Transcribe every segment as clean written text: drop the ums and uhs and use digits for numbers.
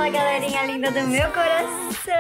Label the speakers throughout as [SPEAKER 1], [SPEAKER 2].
[SPEAKER 1] Fala, galerinha linda do meu coração!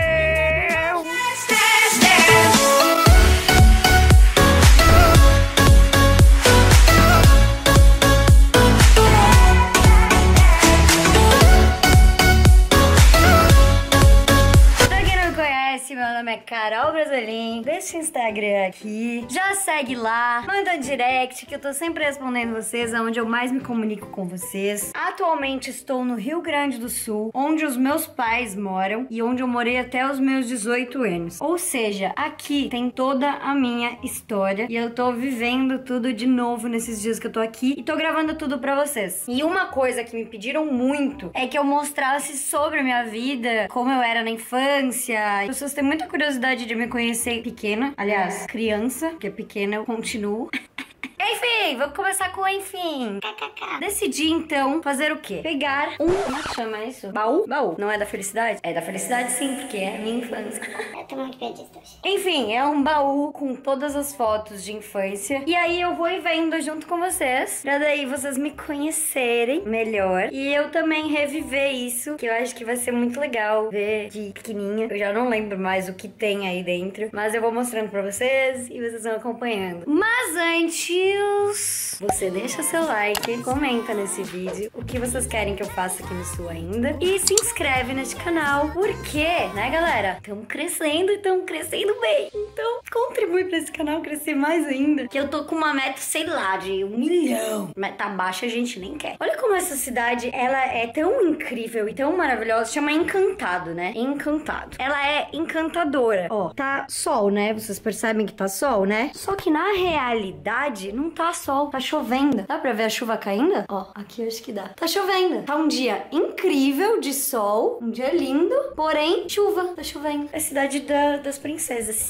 [SPEAKER 1] Meu nome é Carol Brasolim, deixa o Instagram aqui, já segue lá, manda um direct que eu tô sempre respondendo vocês, aonde eu mais me comunico com vocês. Atualmente estou no Rio Grande do Sul, onde os meus pais moram e onde eu morei até os meus 18 anos. Ou seja, aqui tem toda a minha história e eu tô vivendo tudo de novo nesses dias que eu tô aqui e tô gravando tudo pra vocês. E uma coisa que me pediram muito é que eu mostrasse sobre a minha vida, como eu era na infância. As pessoas têm muita curiosidade de me conhecer pequena. Aliás, criança, porque pequena eu continuo. Enfim, vou começar com enfim. Decidi, então, fazer o quê? Pegar como é que chama isso? Baú? Baú. Não é da felicidade? É da felicidade sim, porque é a minha infância.
[SPEAKER 2] Eu tô muito perdida hoje.
[SPEAKER 1] Enfim, é um baú com todas as fotos de infância. E aí eu vou ir vendo junto com vocês, pra daí vocês me conhecerem melhor. E eu também reviver isso, que eu acho que vai ser muito legal ver de pequenininha. Eu já não lembro mais o que tem aí dentro, mas eu vou mostrando pra vocês e vocês vão acompanhando. Mas antes, você deixa seu like, comenta nesse vídeo o que vocês querem que eu faça aqui no Sul ainda e se inscreve nesse canal, porque, né, galera, estamos crescendo e estamos crescendo bem, então contribui pra esse canal crescer mais ainda, que eu tô com uma meta, sei lá, de 1 milhão. Meta baixa a gente nem quer. Olha como essa cidade, ela é tão incrível e tão maravilhosa, chama Encantado, né? Encantado. Ela é encantadora. Ó, tá sol, né? Vocês percebem que tá sol, né? Só que na realidade não tá sol, tá chovendo. Dá pra ver a chuva caindo? Ó, aqui eu acho que dá. Tá chovendo. Tá um dia incrível de sol, um dia lindo, porém chuva. Tá chovendo. É a cidade das princesas.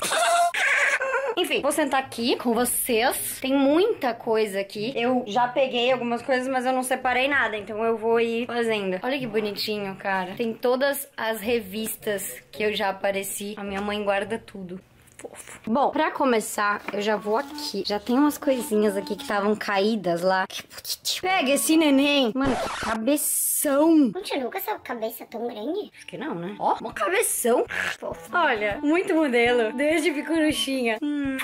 [SPEAKER 1] Enfim, vou sentar aqui com vocês. Tem muita coisa aqui. Eu já peguei algumas coisas, mas eu não separei nada, então eu vou ir fazendo. Olha que bonitinho, cara. Tem todas as revistas que eu já apareci. A minha mãe guarda tudo. Fofo. Bom, pra começar, eu já vou aqui. Já tem umas coisinhas aqui que estavam caídas lá. Pega esse neném. Mano, que cabeção.
[SPEAKER 2] Continua com essa cabeça tão grande?
[SPEAKER 1] Acho que não, né? Ó, uma cabeção. Fofo. Olha, muito modelo. Desde picuruchinha.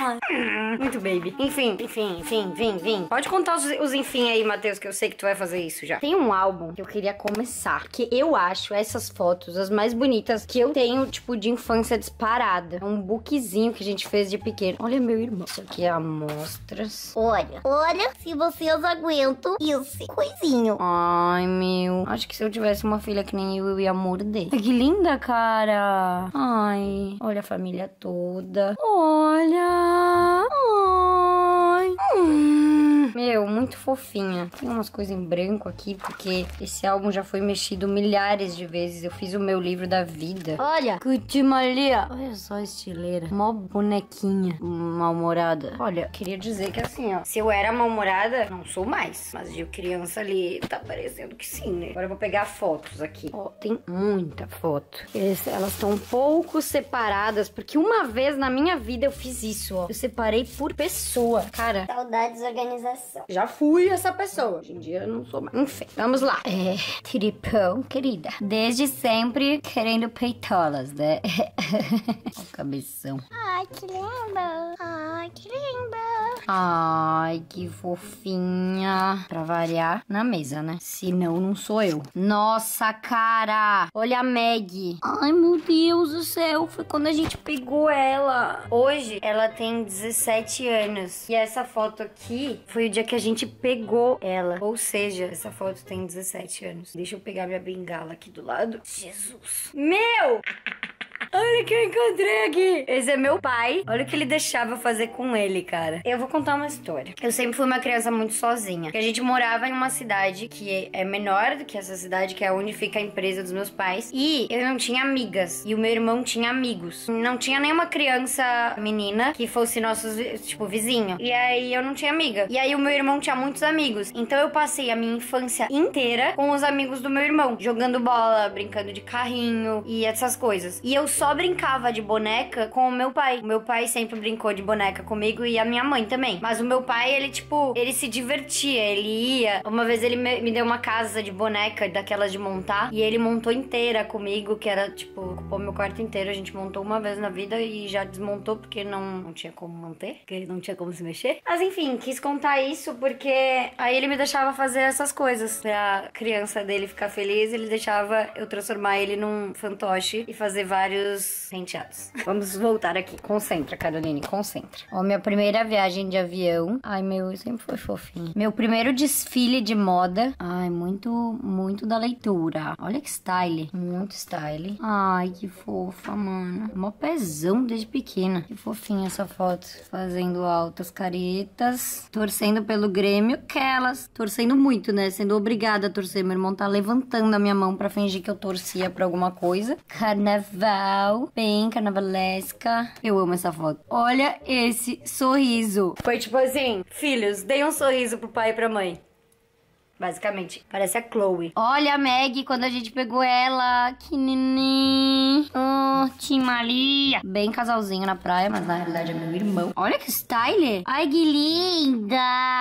[SPEAKER 1] Muito baby. Enfim. Vim. Pode contar os enfim aí, Matheus, que eu sei que tu vai fazer isso já. Tem um álbum que eu queria começar, que eu acho essas fotos as mais bonitas que eu tenho, tipo, de infância disparada. É um bookzinho que a gente fez de pequeno. Olha, meu irmão. Isso aqui é amostras.
[SPEAKER 2] Olha, se vocês aguentam esse coisinho.
[SPEAKER 1] Ai, meu. Acho que se eu tivesse uma filha que nem eu ia morder. Ai, que linda, cara. Ai. Olha a família toda. Olha. Ai. Meu, muito fofinha. Tem umas coisas em branco aqui, porque esse álbum já foi mexido milhares de vezes. Eu fiz o meu livro da vida. Olha, Cutimalia. Olha só a estileira. Mó bonequinha mal-humorada. Olha, queria dizer que assim, ó, se eu era mal-humorada, não sou mais. Mas de criança ali, tá parecendo que sim, né? Agora eu vou pegar fotos aqui. Ó, tem muita foto. Elas estão um pouco separadas, porque uma vez na minha vida eu fiz isso, ó. Eu separei por pessoa. Cara,
[SPEAKER 2] Saudades organização.
[SPEAKER 1] já fui essa pessoa. Hoje em dia eu não sou mais. Enfim, vamos lá. Tripão, querida. Desde sempre querendo peitolas, né? Ó, cabeção.
[SPEAKER 2] Ai, que linda.
[SPEAKER 1] Ai, que fofinha. Pra variar, na mesa, né? Senão, não sou eu. Nossa, cara. Olha a Meg. Ai, meu Deus do céu. Foi quando a gente pegou ela. Hoje, ela tem 17 anos. E essa foto aqui foi o dia que a gente pegou ela. Ou seja, essa foto tem 17 anos. Deixa eu pegar minha bengala aqui do lado. Jesus. Meu! Olha o que eu encontrei aqui. Esse é meu pai. Olha o que ele deixava eu fazer com ele, cara. Eu vou contar uma história. Eu sempre fui uma criança muito sozinha. Porque a gente morava em uma cidade que é menor do que essa cidade, que é onde fica a empresa dos meus pais. E eu não tinha amigas. E o meu irmão tinha amigos. Não tinha nenhuma criança menina que fosse nosso, tipo, vizinho. E aí eu não tinha amiga. E aí o meu irmão tinha muitos amigos. Então eu passei a minha infância inteira com os amigos do meu irmão. Jogando bola, brincando de carrinho e essas coisas. E eu só só brincava de boneca com o meu pai. O meu pai sempre brincou de boneca comigo e a minha mãe também. Mas o meu pai, ele, tipo, ele se divertia, ele ia. Uma vez ele me deu uma casa de boneca, daquelas de montar, e ele montou inteira comigo, que era, tipo, ocupou meu quarto inteiro. A gente montou uma vez na vida e já desmontou porque não tinha como manter, porque não tinha como se mexer. Mas enfim, quis contar isso porque aí ele me deixava fazer essas coisas. Pra criança dele ficar feliz, ele deixava eu transformar ele num fantoche e fazer vários penteados. Vamos voltar aqui. Concentra, Caroline, concentra. Ó, minha primeira viagem de avião. Ai, meu, sempre foi fofinho. Meu primeiro desfile de moda. Ai, muito da leitura. Olha que style. Muito style. Ai, que fofa, mano. Mó pezão desde pequena. Que fofinha essa foto. Fazendo altas caretas. Torcendo pelo Grêmio. Aquelas. Torcendo muito, né? Sendo obrigada a torcer. Meu irmão tá levantando a minha mão pra fingir que eu torcia pra alguma coisa. Carnaval. Bem carnavalesca. Eu amo essa foto. Olha esse sorriso. Foi tipo assim, filhos, dei um sorriso pro pai e pra mãe. Basicamente, parece a Chloe. Olha a Maggie quando a gente pegou ela. Que neném. Oh, Tim Maria. Bem casalzinho na praia, mas na realidade é meu irmão. Olha que style. Ai, que linda.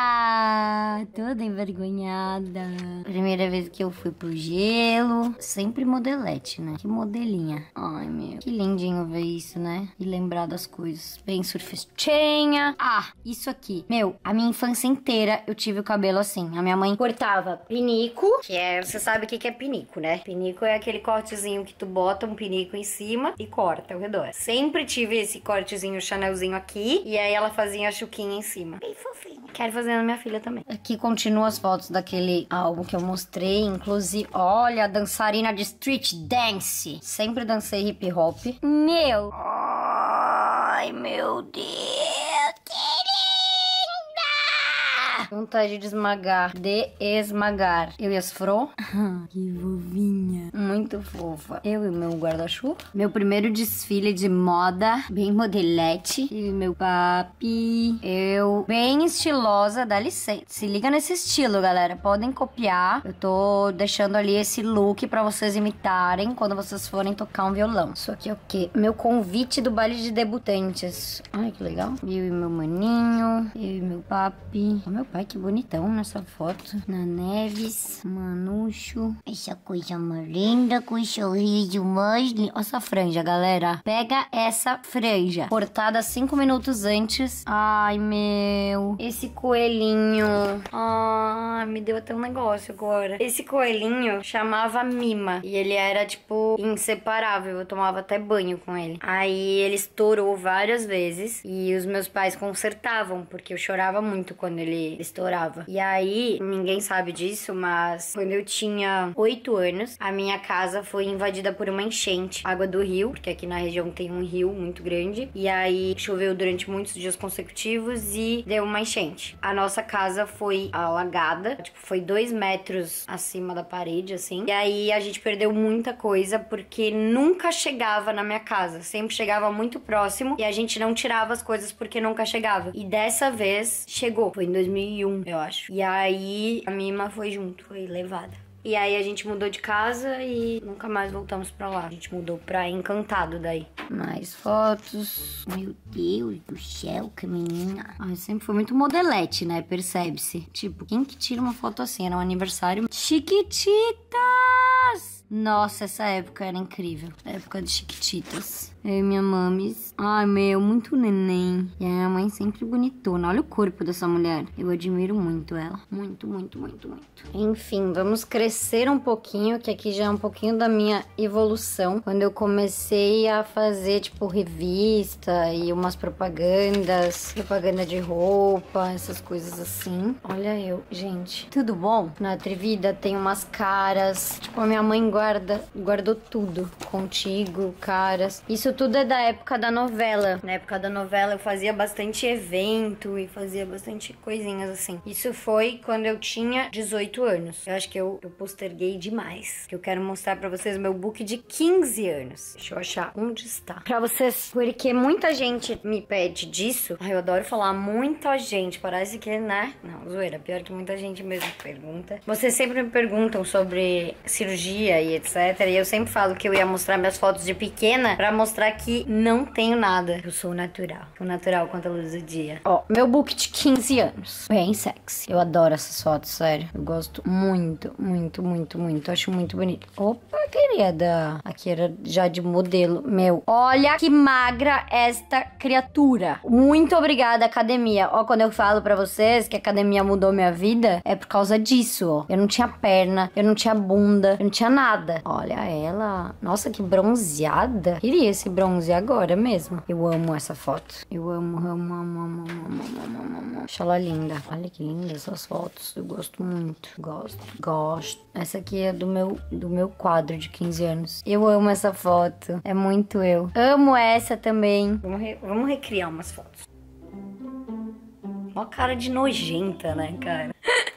[SPEAKER 1] Toda envergonhada. Primeira vez que eu fui pro gelo. Sempre modelete, né? Que modelinha. Ai, meu. Que lindinho ver isso, né? E lembrar das coisas. Bem surfistinha. Ah, isso aqui. Meu, a minha infância inteira eu tive o cabelo assim. A minha mãe cortava pinico, que é... Você sabe o que é pinico, né? Pinico é aquele cortezinho que tu bota um pinico em cima e corta ao redor. Sempre tive esse cortezinho, chanelzinho aqui. E aí ela fazia a chuquinha em cima. Bem fofinho. Quero fazer na minha filha também. Aqui continua as fotos daquele álbum que eu mostrei. Inclusive, olha, dançarina de street dance. Sempre dancei hip hop. Meu... Ai, meu Deus. Vontade de esmagar. De esmagar. Eu e as Fro. Que vovinha. Muito fofa. Eu e meu guarda-chuva. Meu primeiro desfile de moda. Bem modelete. E meu papi. Eu. Bem estilosa. Dá licença. Se liga nesse estilo, galera. Podem copiar. Eu tô deixando ali esse look pra vocês imitarem quando vocês forem tocar um violão. Isso aqui é o quê? Meu convite do baile de debutantes. Ai, que legal. Eu e meu maninho. Eu e meu papi. O meu pai, que bonitão nessa foto. Na Neves, Manucho. Essa coisa mais linda, com o sorriso mais lindo. Olha essa franja, galera. Pega essa franja. Cortada 5 minutos antes. Ai, meu. Esse coelhinho. Ai, me deu até um negócio agora. Esse coelhinho chamava Mima. E ele era, tipo, inseparável. Eu tomava até banho com ele. Aí ele estourou várias vezes. E os meus pais consertavam, porque eu chorava muito quando ele estourava. E aí, ninguém sabe disso, mas quando eu tinha 8 anos, a minha casa foi invadida por uma enchente. Água do rio, porque aqui na região tem um rio muito grande. E aí, choveu durante muitos dias consecutivos e deu uma enchente. A nossa casa foi alagada, tipo, foi 2 metros acima da parede, assim. E aí, a gente perdeu muita coisa, porque nunca chegava na minha casa. Sempre chegava muito próximo e a gente não tirava as coisas porque nunca chegava. E dessa vez, chegou. Foi em 2001, eu acho. E aí, a Mima foi junto, foi levada. E aí a gente mudou de casa e nunca mais voltamos pra lá. A gente mudou pra Encantado daí. Mais fotos. Meu Deus do céu, que menina. Ai, sempre foi muito modelete, né? Percebe-se. Tipo, quem que tira uma foto assim? Era um aniversário. Chiquititas! Nossa, essa época era incrível. A época de Chiquititas. Eu e minha mames. Ai, meu, muito neném. E a minha mãe sempre bonitona. Olha o corpo dessa mulher. Eu admiro muito ela. Muito, muito, muito, muito. Enfim, vamos crescer um pouquinho, que aqui já é um pouquinho da minha evolução. Quando eu comecei a fazer, tipo, revista e umas propagandas. Propaganda de roupa, essas coisas assim. Olha eu, gente. Tudo bom? Na Atrevida tem umas caras. Tipo, a minha mãe guardou tudo. Contigo, caras. Isso tudo é da época da novela. Na época da novela eu fazia bastante evento e fazia bastante coisinhas assim. Isso foi quando eu tinha 18 anos. Eu acho que eu posterguei demais. Eu quero mostrar pra vocês meu book de 15 anos. Deixa eu achar onde está. Pra vocês, porque muita gente me pede disso. Ai, eu adoro falar muita gente. Parece que, né? Não, zoeira. Pior que muita gente mesmo pergunta. Vocês sempre me perguntam sobre cirurgia dia e etc. E eu sempre falo que eu ia mostrar minhas fotos de pequena pra mostrar que não tenho nada. Eu sou natural. Sou natural quanto a luz do dia. Ó, meu book de 15 anos. Bem sexy. Eu adoro essas fotos, sério. Eu gosto muito, muito, muito, muito. Acho muito bonito. Opa, querida. Aqui era já de modelo. Meu, olha que magra esta criatura. Muito obrigada, academia. Ó, quando eu falo pra vocês que a academia mudou minha vida, é por causa disso, ó. Eu não tinha perna, eu não tinha bunda, eu não tinha nada. Olha ela. Nossa, que bronzeada. Queria esse bronze agora mesmo. Eu amo essa foto. Eu amo, amo, amo, amo, amo, amo, amo, amo. Acho ela linda. Olha que linda essas fotos. Eu gosto muito. Gosto. Essa aqui é do meu quadro de 15 anos. Eu amo essa foto. É muito eu. Amo essa também. Vamos recriar umas fotos. Uma cara de nojenta, né, cara?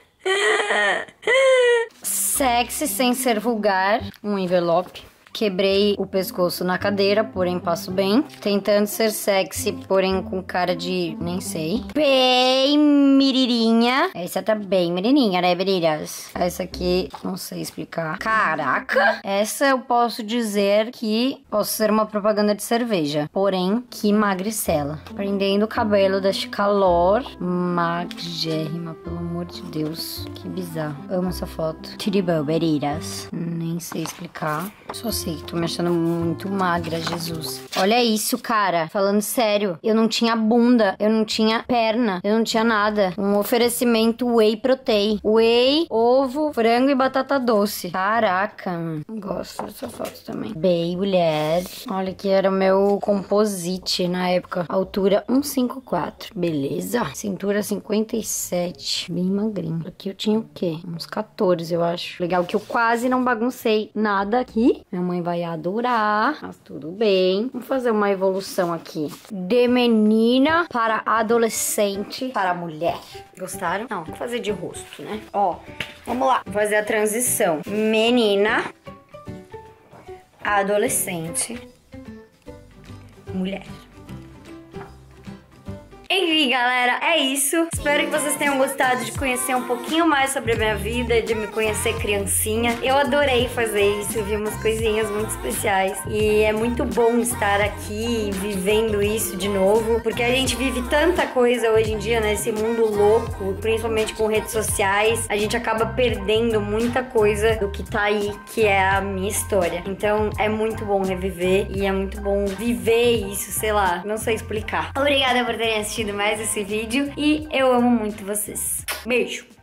[SPEAKER 1] Sexy sem ser vulgar. Um envelope. Quebrei o pescoço na cadeira, porém passo bem. Tentando ser sexy, porém com cara de... nem sei. Bem miririnha. Essa tá bem miririnha, né, meninas? Essa aqui, não sei explicar. Caraca! Essa eu posso dizer que posso ser uma propaganda de cerveja. Porém, que magricela. Prendendo o cabelo deste calor. Magérrima, pelo amor de Deus. Que bizarro. Amo essa foto. Tiribão, meninas. Nem sei explicar. Só sei que tô me achando muito magra, Jesus. Olha isso, cara. Falando sério, eu não tinha bunda, eu não tinha perna, eu não tinha nada. Um oferecimento whey protein. Whey, ovo, frango e batata doce. Caraca, mano. Gosto dessa foto também. Bem, mulher. Olha que era o meu composite na época. Altura 1,54. Beleza. Cintura 57. Bem magrinho. Aqui eu tinha o quê? Uns 14, eu acho. Legal que eu quase não baguncei nada aqui. Minha mãe vai adorar, mas tudo bem. Vamos fazer uma evolução aqui. De menina para adolescente para mulher. Gostaram? Não, vou fazer de rosto, né? Ó, vamos lá. Vou fazer a transição. Menina, adolescente, mulher. Enfim, galera, é isso. Espero que vocês tenham gostado de conhecer um pouquinho mais sobre a minha vida, de me conhecer criancinha. Eu adorei fazer isso, eu vi umas coisinhas muito especiais. E é muito bom estar aqui vivendo isso de novo, porque a gente vive tanta coisa hoje em dia nesse mundo louco, principalmente com redes sociais. A gente acaba perdendo muita coisa do que tá aí, que é a minha história. Então é muito bom reviver e é muito bom viver isso, sei lá, não sei explicar. Obrigada por terem assistido mais esse vídeo e eu amo muito vocês. Beijo!